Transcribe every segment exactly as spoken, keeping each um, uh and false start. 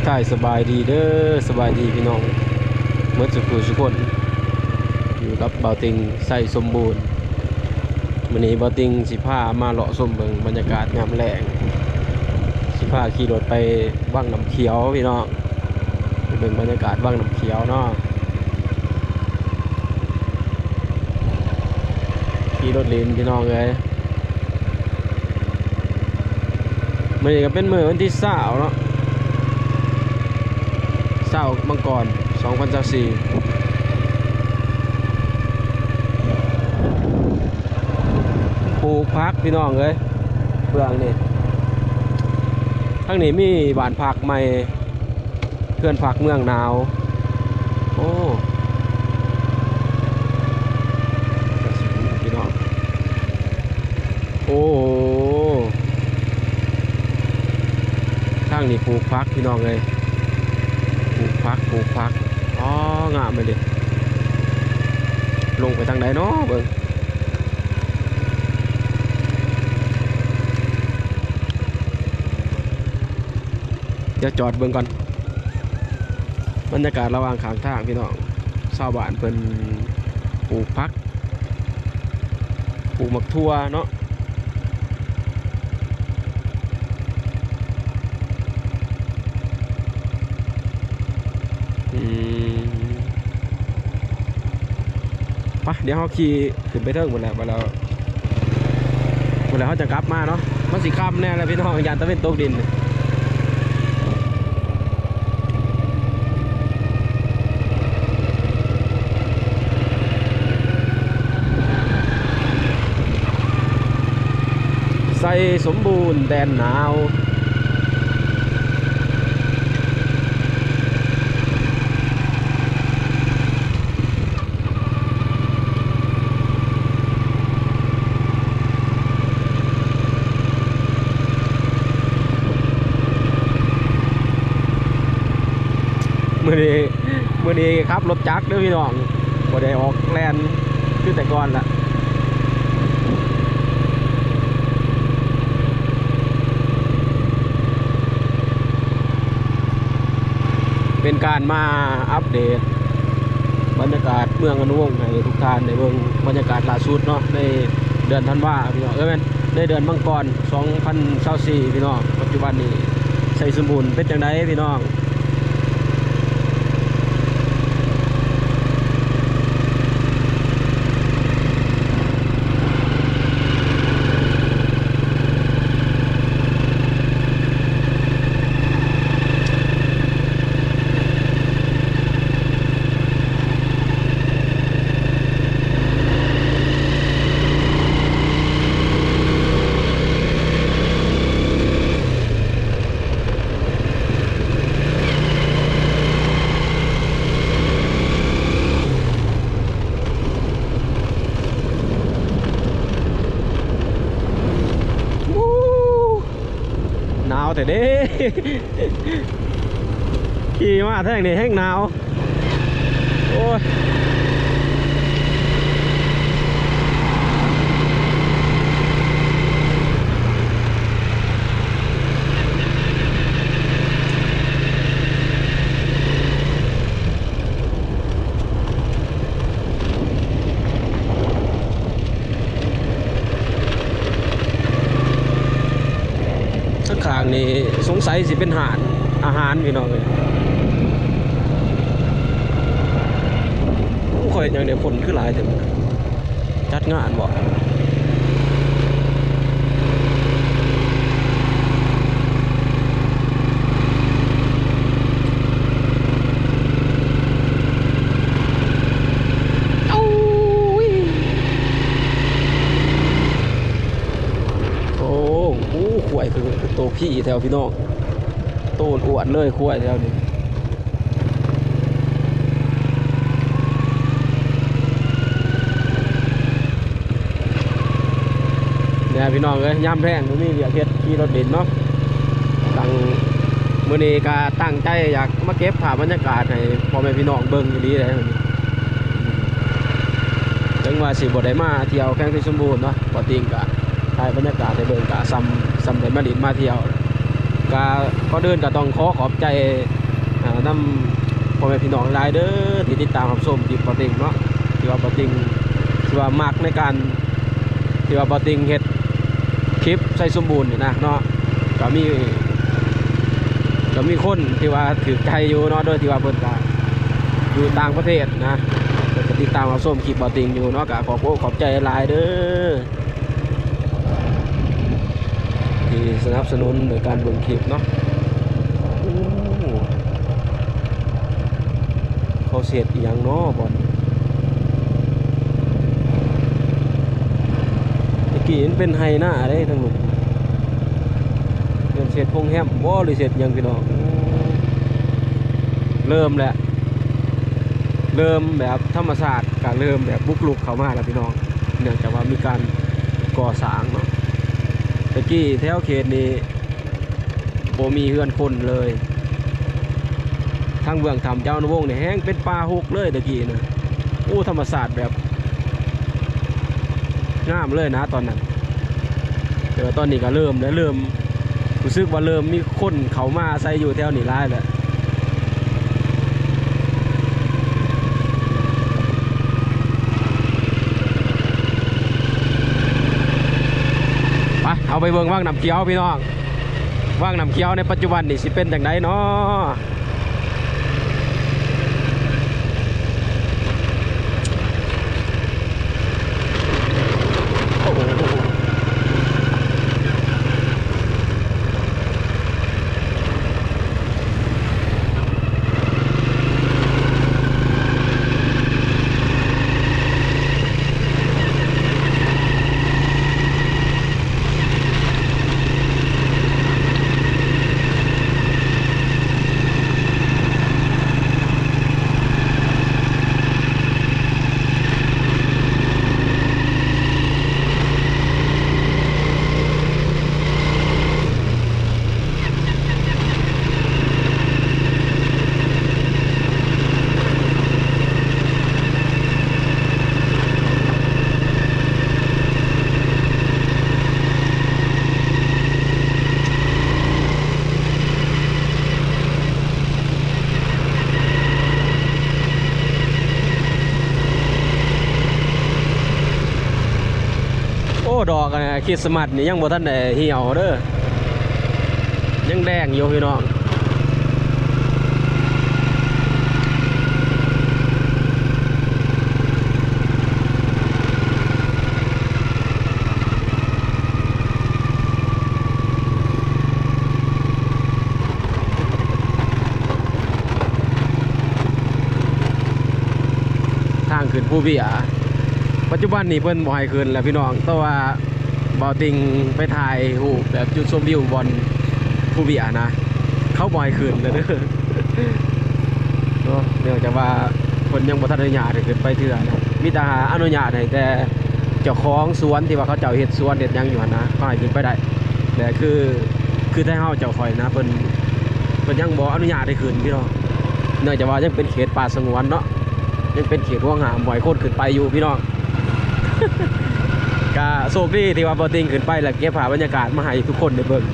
ทายสบายดีเด้อสบายดีพี่น้องเมื่อสุขสุขคนอยู่กับเบาติงใส่สมบูรณ์วันนี้เบาติงสิพามาเลาะชมเบิ่งบรรยากาศงามแรงสิพาขี่รถไปว่างน้ำเขียวพี่น้องไปเบิ่งบรรยากาศว่างน้ำเขียวเนาะขี่รถเลนพี่น้องเลยมันก็เป็นมือวันที่เสาร์เนาะเสาร์มังกรสองพันสิบสี่ปลูกพักพี่น้องเลยเบื้องนี่ทั้งนี้มีบ้านพักใหม่เพื่อนพักเมืองหนาวโอ้พี่น้องโอ้ทั้งนี้ปลูกพักพี่น้องเลยปลูกพักปลูกพักอ๋องามเลยดิลงไปทางไหนเนาะเบิ่งจะจอดเบิ่งก่อนบรรยากาศระหว่างข้างทางพี่น้องชาวบ้านเพิ่นปลูกพักปลูกหมักทั่วเนาะปะเดี๋ยวเขาขี่ขึ้นไปเทิงหมดแล้วไปแล้วหมดแล้วเขาจะกลับมาเนาะมันสีค่ำแน่เลยพี่น้องยานตะเวนตกดินใส่สมบูรณ์แดนหนาวเมื่อนี้เมื่อนี้ครับรถจักรเด้อพี่น้องบ่ได้ออกแลนขึ้นแต่ก่อนละเป็นการมาอัปเดตบรรยากาศเมืองอนุวงศ์ให้ทุกท่านในเมืองบรรยากาศล่าสุดเนาะในเดือนธันวาพี่น้องเอ้ยในเดือนมังกรสองพันยี่สิบสี่พี่น้องปัจจุบันนี้ใส่สมบูรณ์เป็นจังไดพี่น้องแต่เด้ขี่มาแท่งนี่แห้งหนาวโอ้ยข้างนี้สงสัยสิเป็นหาดอาหารพี่น้องเลยค่อยอย่างเดียวคนขึ้นหลายแต่จัดงานบ่ขวยคือโตพี่แถวพี่น้องโตอวดเลยขวยแถวนี้เนี่ยพี่น้องเลยย่ำแพงตรงนี้เรียกเฮ็ดขี่รถเด่นเนาะตั้งมื้อนี้ก็ตั้งใจอยากมาเก็บภาพบรรยากาศให้พ่อแม่พี่น้องเบิ่งดีเลยจังว่าสิบ่ได้มาเที่ยวแข่งที่สมบูรณ์เนาะบ่ติงก็ถ่ายบรรยากาศในเบิ่งกะซ้ำซ้ำได้มาดินมาเที่ยวก็ก็เดินก็ต้องขอขอบใจนำพ่อแม่พี่น้องหลายเด้อที่ติดตามรับชมคลิปบ่ติงเนาะที่ว่าบ่ติงที่ว่ามักในการที่ว่าบ่ติงเฮ็ดคลิปใส่สมบูรณ์นี่นะเนาะก็มีก็มีคนที่ว่าถือใจอยู่เนาะโดยที่ว่าเพิ่นก็อยู่ต่างประเทศนะก็ติดตามรับชมคลิปบ่ติงอยู่เนาะก็ขอบคุณขอบใจหลายเด้อที่สนับสนุนโดยการเบิ่งคลิปเนาะเขาเสียดอีหยังเนาะบอลตะกี้มันเป็นไฮหน้าได้ทั้งหมดเป็นเสียดพงแฮมบ่หรือเสียดยังพี่น้องเริ่มแหละเริ่มแบบธรรมศาสตร์การเริ่มแบบบุกลุกเข้ามาแล้วพี่น้องเนื่องจากว่ามีการก่อสร้างเนาะตะกี้แถวเขตนี้โบมีเฮือนคนเลยทางเบื้องทำเจ้านวงเนี่ยแห้งเป็นป่าฮุกเลยตะกี้นะโอ้ธรรมศาสตร์แบบงามเลยนะตอนนั้นแต่ว่าตอนนี้ก็เริ่มแล้วเริ่มรู้สึกว่าเริ่มมีคนเขามาใส่อยู่แถวนี้ร้ายแล้วไปเอาไปเบิ่งว่างน้ำเขียวพี่น้องว่างน้ำเขียวในปัจจุบันนี่สิเป็นอย่างไรเนาะดอกนะคริสต์มาสนี่ยังบ่ทันได้เหี่ยวเด้อยังแดงอยู่พี่น้องทางขึ้นภูเบียปัจจุบันนี้เพิ่นบ่ให้ขึ้นแล้วพี่น้องแต่ว่าบ่ติงไปถ่ายรูปแบบจุดชมวิวบนภูเบียนะเขาบ่ให้ขึ้นเลยเด้อเนาะเนื่องจากว่าเพิ่นยังบ่ทันอนุญาตให้ขึ้นไปเทื่อนะมีแต่อนุญาตให้แต่เจ้าของสวนที่ว่าเขาเจ้าเฮ็ดสวนเฮ็ดหยังอยู่หั่นนะเขาให้ขึ้นไปได้แต่คือคือถ้าเฮาเจ้าข่อยนะเพิ่นเพิ่นยังบ่อนุญาตให้ขึ้นพี่น้องเนื่องจากว่ายังเป็นเขตป่าสงวนเนาะยังเป็นเขตห่วงห้ามบ่ให้คนขึ้นไปอยู่พี่น้องก็โชคดีที่ว่าบอติงขึ้นไปแล้วเก็บภาพบรรยากาศมาให้ทุกคนได้เบิ่ง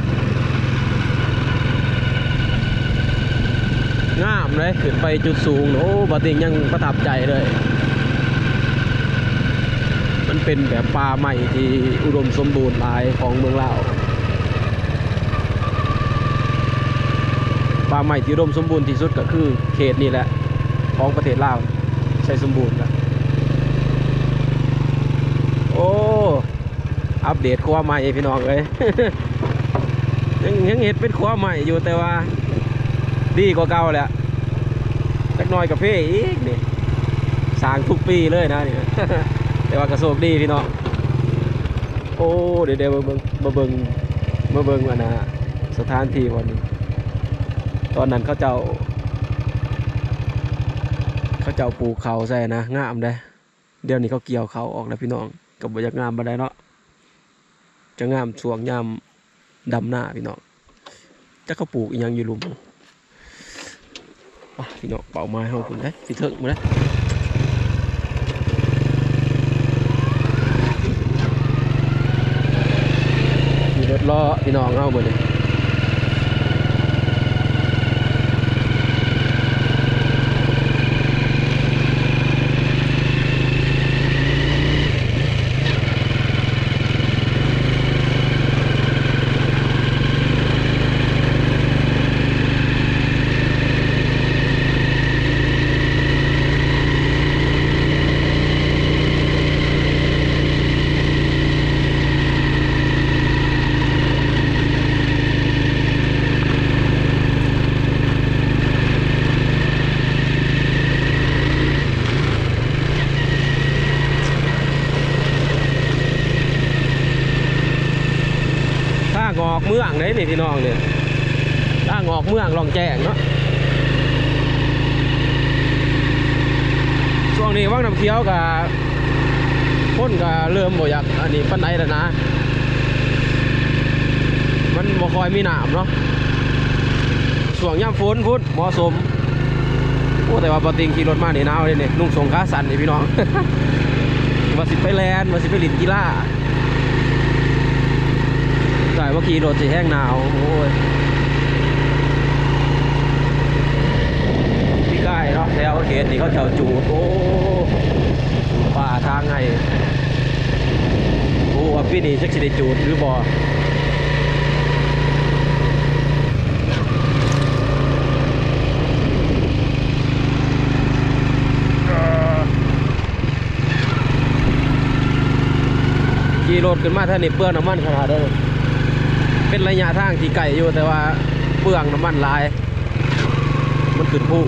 งามเลยขึ้นไปจุดสูงโอ้บอติงยังประทับใจเลยมันเป็นแบบป่าใหม่ที่อุดมสมบูรณ์หลายของเมืองลาวป่าใหม่ที่อุดมสมบูรณ์ที่สุดก็คือเขตนี้แหละของประเทศลาวใช้สมบูรณ์แล้วโอ้อัปเดตครัวใหม่พี่น้องเลย ยังยังเห็นเป็นครัวใหม่อยู่แต่ว่าดีกว่าเก่าแหละสักหน่อยกับเพ่อีกนี่สร้างทุกปีเลยนะนี่ แต่ว่ากระโชกดีพี่น้องโอ้เดี๋ยวเดี๋ยวมาเบิ่งมาเบิ่งมาเบิ่งว่านะสถานที่วันนี้ตอนนั้นเขาเจ้าเขาเจ้าปลูกเขาใส่นะงามเลยเดี๋ยวนี้เขาเกี่ยวเขาออกแล้วพี่น้องกับบรรยากาศบันไดเนาะจะงามช่วงยามดำหน้าพี่น้องจะเขาปลูกอีกยังอยู่ลุมพี่น้องเป่าไม้ห้องคุณได้สิเถิงมาได้มีรถล้อพี่น้องเอาหมดเลยได้นี่พี่น้องเนี่ยทางออกเมืองลองแจ้งเนาะช่วงนี้ว่างน้ำเขียวกับพ่นกับเริ่มบ่อยากอันนี้ปันไหนแล้วนะมันบ่คอยมีหนามเนาะช่วงย่ำฝนพุ่นเหมาะสมโอ้แต่ว่าปติงขี่รถมาเนี่ยหนาวเลยเนี่ยนุ่งทรงขาสั้นนี่พี่น้อง ว่าสิไปแลนว่าสิไปลินกีฬาแต่ว่าขี่รถสิแห้งหนาวโอ้ยพี่ใกล้เนาะแถวเขตนี่เขาเจ้าจูดโอ้ป่าทางไงโอ้ว่าพี่นี่ชักสิได้จูดหรือบ่ขี่รถขึ้นมาท่านี่เปลืองน้ำมันขนาดนั้นเป็นระยะทางที่ไกลอยู่แต่ว่าเปลืองน้ำมันหลายมันขึ้นผู้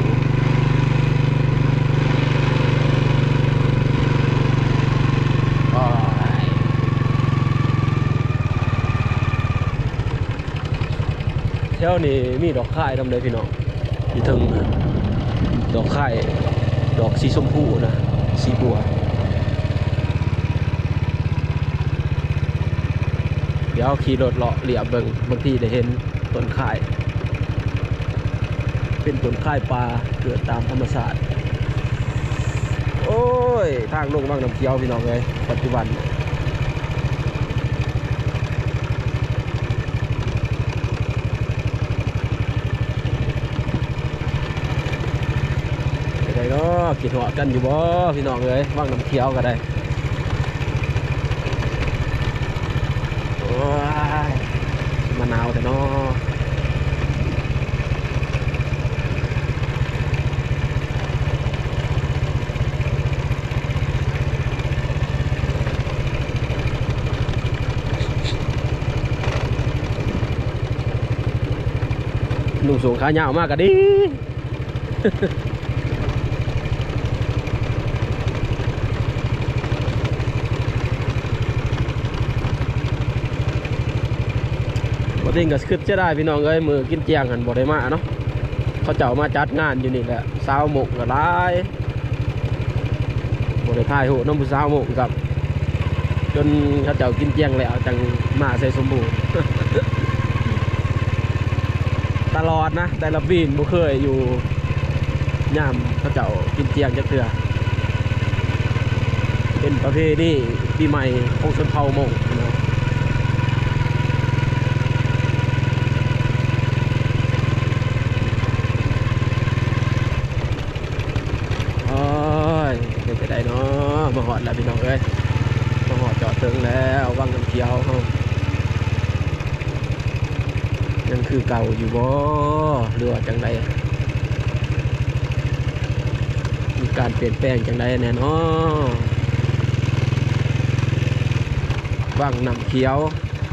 แถวนี้มีดอกข่ายทำเลยพี่น้องที่ถึงดอกข่ายดอกสีชมพูนะสีบัวเดี๋ยวขี่รถเลาะเหลี่ยมเบิ่งบางทีได้เห็นต้นข่ายเป็นต้นข่ายปลาเกิดตามธรรมชาติโอ้ยทางลงบางน้ำเขียวพี่น้องเลยปัจจุบันอะไรเนาะกินหัวกันอยู่บ่พี่น้องเลยบางน้ำเขียวก็ได้มะนาวแต่เนาะนุ่งสูงขายาวมากก็ดี บ่ติงก็ขึ้นจะได้พี่น้องเอ้ยมือกินเจียงหันบ่ได้มาเนาะเขาเจ้ามาจัดงานอยู่นี่แหละสาวหมกก็หลายบ่ได้ถ่ายรูปน้ำผู้สาวหมกกับจนเขาเจ้ากินเจียงแล้วจังมาใส่สมบูรณ์ ตลอดนะแต่ละปีนบ่เคยอยู่ย่ามเขาเจ้ากินเจียงจักเทื่อเป็นประเพณีปีใหม่ของชนเผ่ามงเนาะได้เนาะมาหอดแล้วพี่น้องเอ้ยมาหอดจอดถึงแล้ววังน้ำเขียวเขายังคือเก่าอยู่บ่หรือว่าจังใดมีการเปลี่ยนแปลงจังใดแน่เนาะวังน้ำเขียว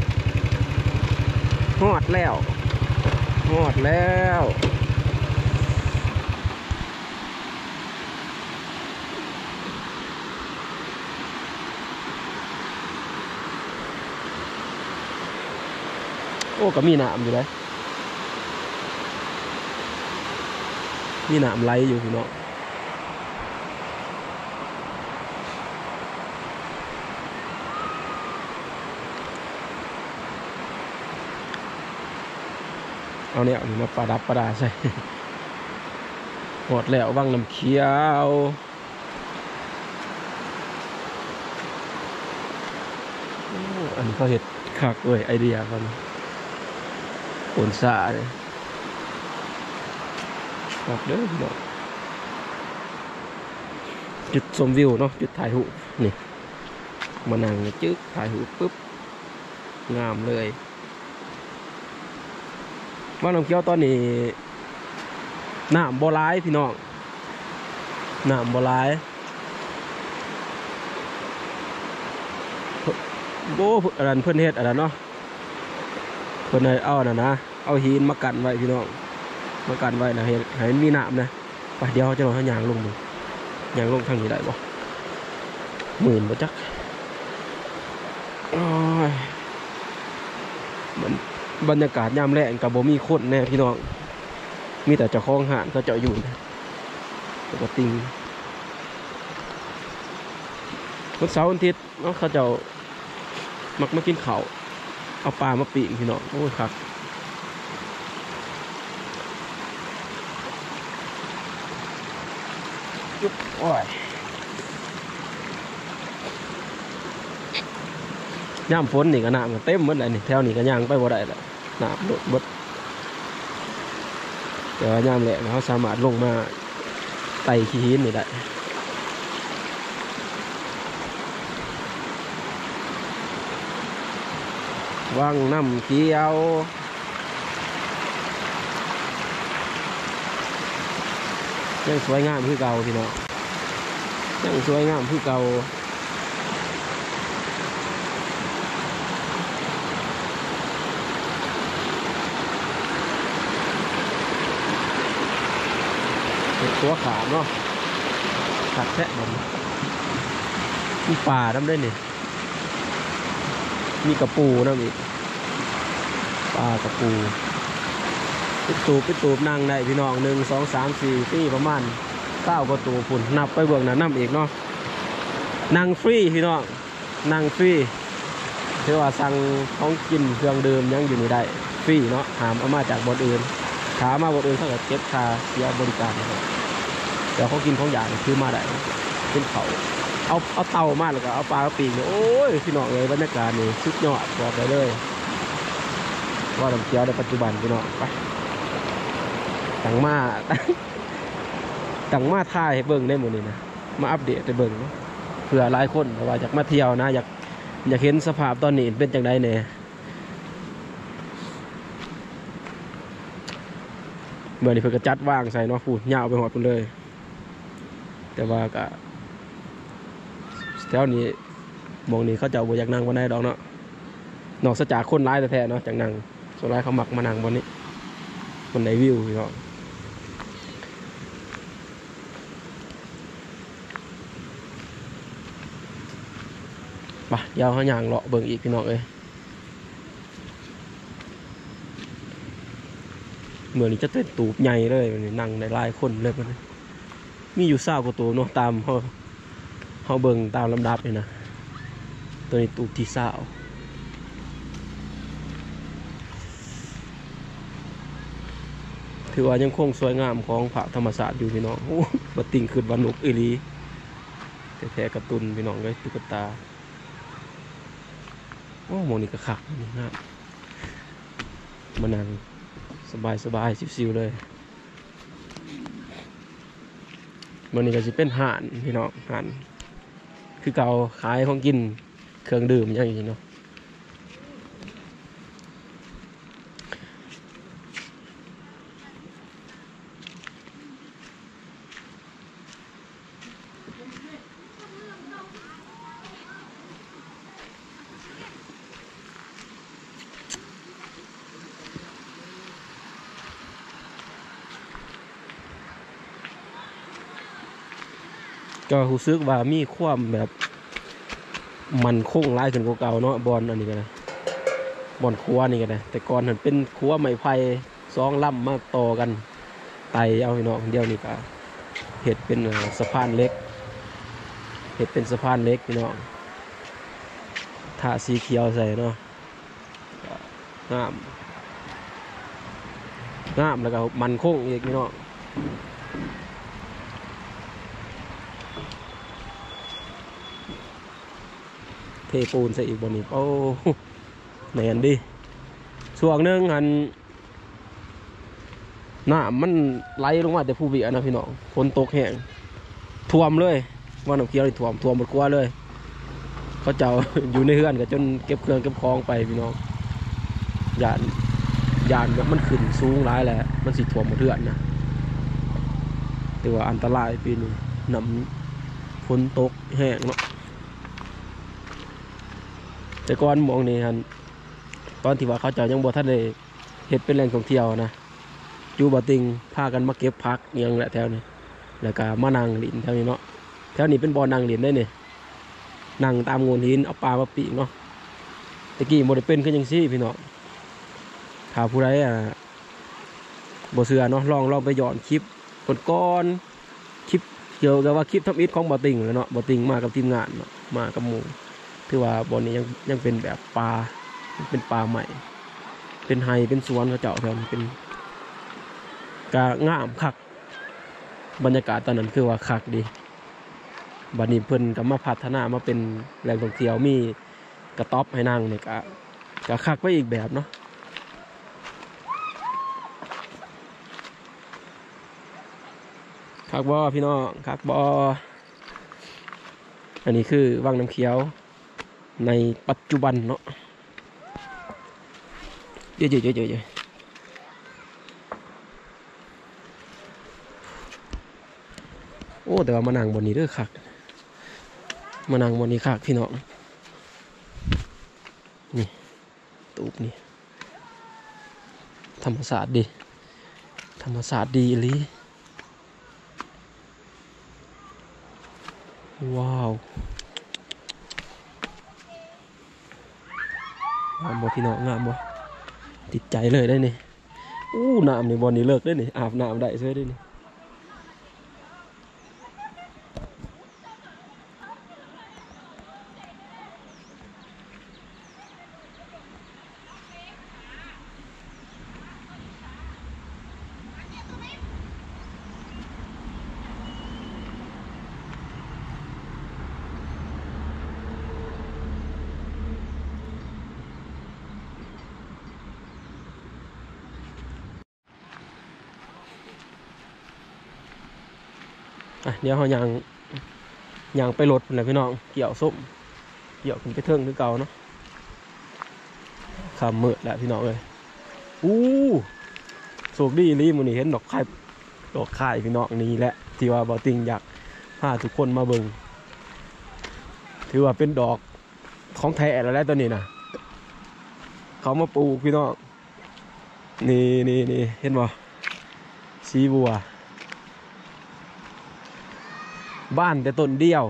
หอดแล้วหอดแล้วโอ้ก็มีหนามอยู่เลยมีหนามไหลอยู่พี่น้องเอาเนี่ยมาประดับประดาใส่หมดแล้ววังน้ำเขียวอันนี้เขาเห็ดคักด้วยไอเดียกันผลสาเลยบอกเด้อพี่น้องจุดชมวิวเนาะจุดถ่ายรูปนี่มานั่งจึ๊กถ่ายรูปปุ๊บงามเลยบ้านน้ำเขียวตอนนี้น้ำบ่ร้ายพี่น้องน้ำบ่ร้ายโบ้อะไรเพื่อนเฮ็ดอะไรเนาะเพื่อนเอาน่ะนะเอาหินมากันไว้พี่น้องมากันไว้นะเห็นเห็นมีน้ำนะไปเดี๋ยวจะลองให้ยางลงดูยางลงทางนี้ได้บ่หมื่นบ่จักมันบรรยากาศยามแล้งกับบ่มีคนแน่พี่น้องมีแต่เจ้าของห้างเขาเจ้าอยู่ปกติวันเสาร์วันอาทิตย์เนาะเขาเจ้ามักมากินข้าวเอาปลามาปีกพี่น้องโอ้ยครับยุบโอ้ยย่ามฝนนี่ก็น้ำก็เต็มหมดเลยนี่แถวนี้ก็ย่างไปบ่ได้แล้วน้ำลดบดแต่ว่าย่ามแหละเขาสามารถลงมาไต่ขี้หินนี่ได้ว่างน้ำเขียวยังสวยงามคือเก่าพี่น้องยังสวยงามคือเก่าตัวขามเนาะขัดแทะมันมีป่าน้ำด้วยนี่มีกระปูน้ำอีกปลากระปูปิดตูปิดตูนั่งได้พี่น้องหนึ่งสองสามสี่นี่ประมาณเก้ากระตูฝุ่นนับไปเบื้องหน้าน้ำอีกเนาะนั่งฟรีพี่น้องนั่งฟรีถือว่าสั่งของกินเครื่องดื่มยังอยู่นี่ได้ฟรีเนาะหามเอามาจากบนอื่นถามมาบนอื่นเขาก็เก็บค่าเสียบริการนะครับเดี๋ยวเขากินของอย่างคือมาได้เป็นเขาเอาเอาเตามาแล้วก็เอาปลากระปีกเนี่ยโอ้ยพี่น้องเลยบรรยากาศนี่สุดยอดบอกไปเลยว่าน้ำเกี๊ยวในปัจจุบันพี่น้องไปตังมาตังมาท่ายให้เบิ่งได้หมดนี่นะมาอัปเดตให้เบิ่งเผื่อหลายคนว่าอยากมาเที่ยวนะอยากอยากเห็นสภาพตอนนี้เป็นจังไดเนี่ยเมื่อนี้เพิ่งกระจัดว่างใส่เนาะฟูดยาวไปหอดไปเลยแต่ว่าก็แถวนี้มองนี้เขาจะเอาบอยากนั่งวันไหนดอกเนาะนอกจากคนร้ายแต่แท้เนาะจากนั่งส่วนร้ายเขาหมักมานั่งวันนี้มันได้วิวพี่น้องไปยาวข้างย่างเลาะเบิ่งอีกพี่น้องเลยเหมือนจะเป็นตูบใหญ่เลยนั่งในหลายคนเลยมันมีอยู่เศร้ากว่าตัวเนาะตามเขาเขาเบิ่งตามลำดับเลยนะตัวนี้ตูบที่เศร้าถือว่ายังคงสวยงามของพระธรรมศาสตร์อยู่พี่น้องโอ้บัดติงขึ้นวันนุกอีลีแต่แท้กระตุนพี่น้องเลยตุ๊กตาโอ้โมนี่กระขักนี่นะมานั่งสบายสบายซิวๆเลยมันนี่ก็จะเป็นห่านพี่น้องห่านคือเก่าขายของกินเครื่องดื่มอย่างนี้เนาะก็รู้สึกว่ามีความแบบมันคงร้ายขึ้นกว่าเก่าเนาะบอลอันนี้กันนะบอลครัวนี่กันนะแต่ก่อนมันเป็นครัวไม้ไผ่สองลำมาต่อกันไต่เอาพี่น้องเดียวนี่ก็เห็ดเป็นสะพานเล็กเห็ดเป็นสะพานเล็กพี่น้องทาสีเขียวใส่เนาะงามงามแล้วก็มันคงอีกพี่น้องเทปูนใส่อีกบนนี้โอ้แน่นดิช่วงนึงอันน้ำมันไหลลงมาแต่ผู้เบียนะพี่น้องฝนตกแห้งท่วมเลยว่าน้ำเคี้ยวท่วมท่วมหมดกว่าเลยเขาเจ้าอยู่ในเฮือนกันจนเก็บเครื่องเก็บของไปพี่น้องยานยานแบบมันขึ้นสูงหลายแหละมันสิท่วมหมดเฮือนนะแต่ว่าอันตรายปีนี้น้ำฝนตกแห้งเนาะแต่ก่อนมองนี่ฮันตอนที่ว่าเขาเจ้ายังบ่ทันได้เฮ็ดเป็นแหล่งท่องเที่ยวนะอยู่บ่ติงพากันมาเก็บผักเนียงแหละแถวนี้แล้วก็มานั่งหลินแถวนี้เนาะแถวนี้เป็นบ่อนั่งหลินได้เนี่ยนั่งตามโงนหินเอาปลามาปีกเนาะตะกี้บ่ได้เป็นขึ้นยังซี่พี่น้องถ้าผู้ใดอ่ะบ่เชื่อเนาะลองลองไปย้อนคลิปก่อนๆคลิปเกี่ยวกับว่าคลิปทำอิฐของบ่ติงเลยเนาะบ่ติงมากับทีมงานเนาะมากับหมู่ถือว่าบ่อนี้ยังยังเป็นแบบป่าเป็นป่าใหม่เป็นไฮเป็นสวนเขาเจ้าแถวนี้เป็นกะงามคักบรรยากาศตอนนั้นคือว่าคักดีบัดนี้เพิ่นก็มาพัฒนามาเป็นแหล่งท่องเที่ยวมีกระต๊อบให้นั่งเนี่ยก็ก็คักไปอีกแบบเนาะคักบ่พี่น้องคักบ่อันนี้คือวังน้ำเขียวในปัจจุบันเนาะเยอะๆๆๆโอ้แต่ว่ามานั่งบนนี้เด้อคักมานั่งบนนี้คักพี่น้องนี่ตูบนี่ธรรมศาสตร์ดีธรรมศาสตร์ดีอีหลีว้าวงามบ่พี่น้องงามบ่ติดใจเลยได้นี่อู้น้ำในบนนี้เลิกได้นี่อาบน้ำได้ใช่ได้นี่อ่ะเดี๋ยวเขายังยังไปรถเลยพี่น้องเกี่ยวส้มเกี่ยวขึ้นไปเทิงคือเก่าเนาะขามมืดแล้วพี่น้องเลยอู้โชคดีรีมันนี่เห็นดอกไข่ดอกไข่พี่น้องนี่แหละที่ว่าบ่ติงอยากพาทุกคนมาเบิ่งถือว่าเป็นดอกของแท้แล้วแหละตัวนี้นะเขามาปลูกพี่น้องนี่นี่นี่เห็นบ่สีบัวบ้านแต่ต้นเดียว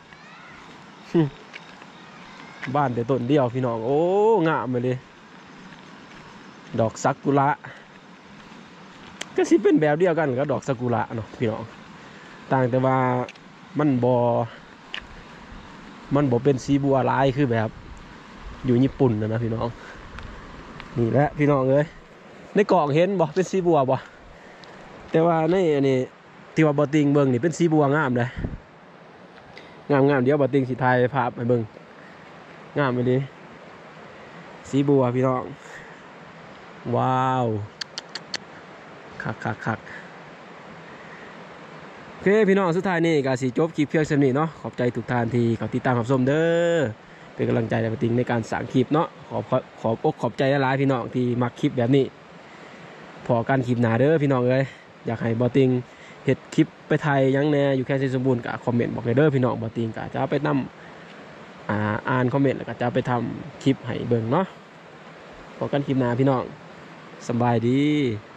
บ้านแต่ต้นเดียวพี่น้องโอ้งามเลยดอกซากุระก็สิเป็นแบบเดียวกันกับดอกซากุระเนาะพี่น้องต่างแต่ว่ามันบอมันบอเป็นสีบัวลายคือแบบอยู่ญี่ปุ่นนะนะพี่น้องนี่แหละพี่น้องเลยในกล่องเห็นบอเป็นสีบัวบอแต่ว่าในอันนี้ที่ว่าบอติงเบิ้งนี่เป็นสีบัวงามเลยงามงามเดี๋ยวบอติงสีไทยภาพไปเบิ้งงามไปดิสีบัวพี่น้องว้าวคักคักคักโอเคพี่น้องสุดท้ายนี่ก็สิจบคลิปเพียงเท่านี้เนาะขอบใจทุกท่านที่เขาติดตามรับชมเด้อเป็นกำลังใจให้บอติงในการสั่งคลิปเนาะขอบขอบอกขอบใจหลายพี่น้องที่มักคลิปแบบนี้พอการคลิปหนาเด้อพี่น้องเลยอยากให้บอติงเฮ็ดคลิปไปไทยยังแน่อยู่แค่เส้นสมบูรณ์กับคอมเมนต์บอกเลยเด้อพี่น้องบอติงก็จะไปนำอ่าอ่านคอมเมนต์แล้วก็จะไปทำคลิปให้เบิ่งเนาะพอกันคลิปหน้าพี่น้องสบายดี